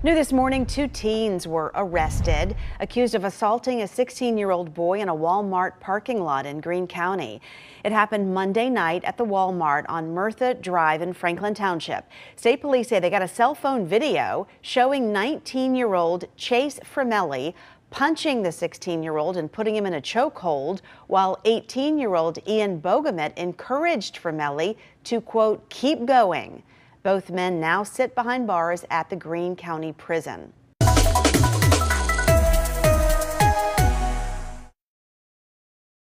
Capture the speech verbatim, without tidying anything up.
New this morning, two teens were arrested, accused of assaulting a sixteen-year-old boy in a Walmart parking lot in Greene County. It happened Monday night at the Walmart on Merthyr Drive in Franklin Township. State police say they got a cell phone video showing nineteen-year-old Chase Framelli punching the sixteen-year-old and putting him in a chokehold, while eighteen-year-old Ian Bogomet encouraged Framelli to, quote, keep going. Both men now sit behind bars at the Greene County Prison.